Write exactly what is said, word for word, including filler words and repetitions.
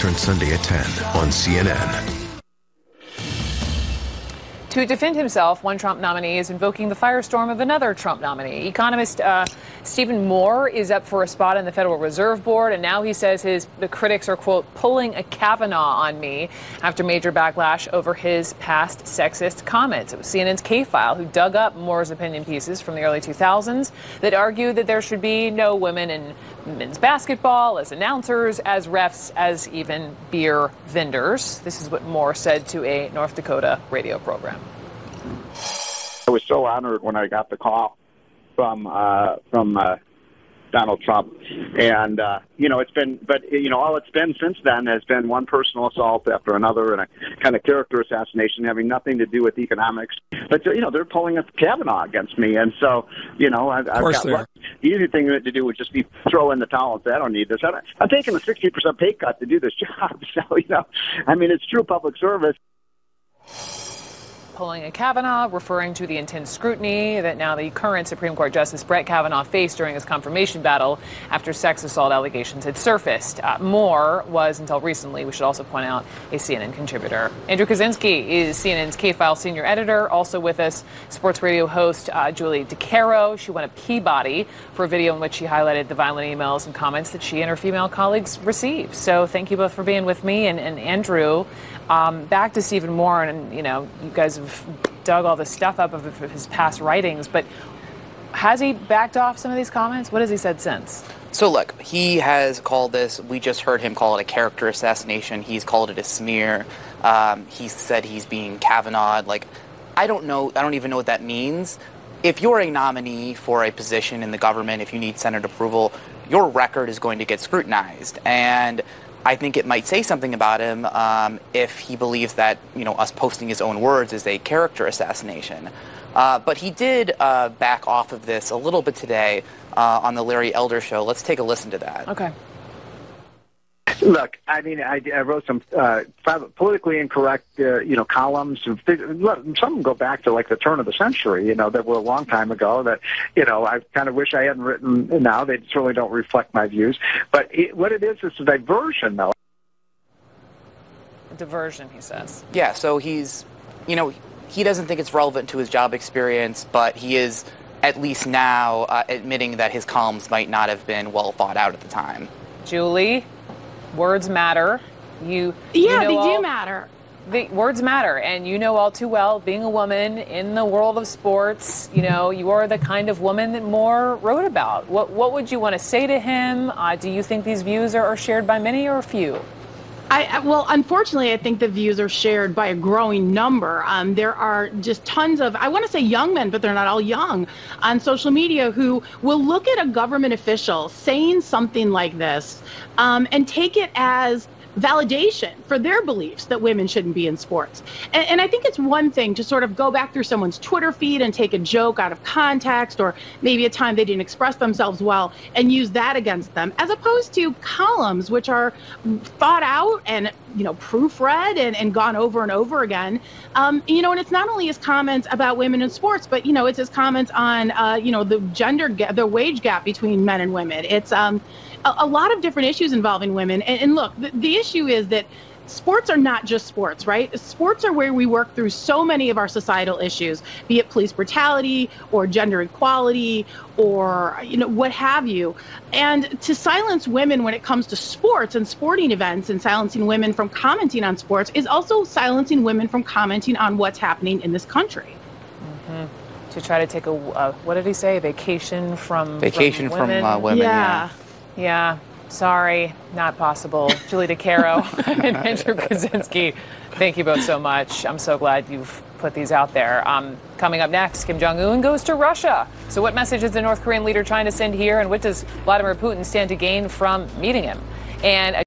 returns Sunday at ten on C N N. To defend himself, one Trump nominee is invoking the firestorm of another Trump nominee. Economist uh, Stephen Moore is up for a spot in the Federal Reserve Board, and now he says his the critics are, quote, pulling a Kavanaugh on me after major backlash over his past sexist comments. It was C N N's K-File who dug up Moore's opinion pieces from the early two thousands that argued that there should be no women in men's basketball, as announcers, as refs, as even beer vendors. This is what Moore said to a North Dakota radio program. I was so honored when I got the call from uh, from uh, Donald Trump, and uh, you know it's been, but you know all it's been since then has been one personal assault after another, and a kind of character assassination having nothing to do with economics. But you know they're pulling a Kavanaugh against me, and so you know I've, I've got luck. The easy thing to do would just be throw in the towel and say I don't need this. I'm taking a sixty percent pay cut to do this job, so you know I mean it's true public service. Pulling a Kavanaugh, referring to the intense scrutiny that now the current Supreme Court Justice Brett Kavanaugh faced during his confirmation battle after sex assault allegations had surfaced. Uh, Moore was, until recently, we should also point out, a C N N contributor. Andrew Kaczynski is C N N's K-File senior editor. Also with us, sports radio host uh, Julie DeCaro. She won a Peabody for a video in which she highlighted the violent emails and comments that she and her female colleagues received. So thank you both for being with me. And, and Andrew, um, back to Stephen Moore, and, you know, you guys have dug all this stuff up of his past writings, but has he backed off some of these comments? What has he said since? So look, he has called this, we just heard him call it a character assassination. He's called it a smear. Um, he said he's being Kavanaugh'd. Like, I don't know, I don't even know what that means. If you're a nominee for a position in the government, if you need Senate approval, your record is going to get scrutinized. And I think it might say something about him um, if he believes that, you know, us posting his own words is a character assassination. Uh, but he did uh, back off of this a little bit today uh, on the Larry Elder Show. Let's take a listen to that. Okay. Look, I mean, I, I wrote some uh, politically incorrect, uh, you know, columns. Some of them go back to like the turn of the century, you know, that were a long time ago. That, you know, I kind of wish I hadn't written now. They certainly don't reflect my views. But it, what it is is a diversion, though. A diversion, he says. Yeah. So he's, you know, he doesn't think it's relevant to his job experience, but he is at least now uh, admitting that his columns might not have been well thought out at the time. Julie? Words matter. You, yeah, you know they all, do matter. The words matter, and you know all too well, being a woman in the world of sports, you know, you are the kind of woman that Moore wrote about. What what would you want to say to him? Uh, do you think these views are, are shared by many or a few? I, well, unfortunately, I think the views are shared by a growing number. Um, there are just tons of, I want to say young men, but they're not all young, on social media who will look at a government official saying something like this um, and take it as validation for their beliefs that women shouldn't be in sports. And, and I think it's one thing to sort of go back through someone's Twitter feed and take a joke out of context, or maybe a time they didn't express themselves well, and use that against them, as opposed to columns which are thought out and, you know, proofread and, and gone over and over again. Um, you know, and it's not only his comments about women in sports, but, you know, it's his comments on, uh, you know, the gender gap, the wage gap between men and women. It's um, a, a lot of different issues involving women. And, and look, the, the issue is that sports are not just sports, right? Sports are where we work through so many of our societal issues, be it police brutality or gender equality or, you know, what have you. And to silence women when it comes to sports and sporting events, and silencing women from commenting on sports, is also silencing women from commenting on what's happening in this country. Mm-hmm. To try to take a, uh, what did he say, vacation from Vacation from from, women? uh, women, yeah. Yeah. yeah. Sorry, not possible. Julie DeCaro and Andrew Kaczynski, thank you both so much. I'm so glad you've put these out there. Um, coming up next, Kim Jong-un goes to Russia. So what message is the North Korean leader trying to send here, and what does Vladimir Putin stand to gain from meeting him? And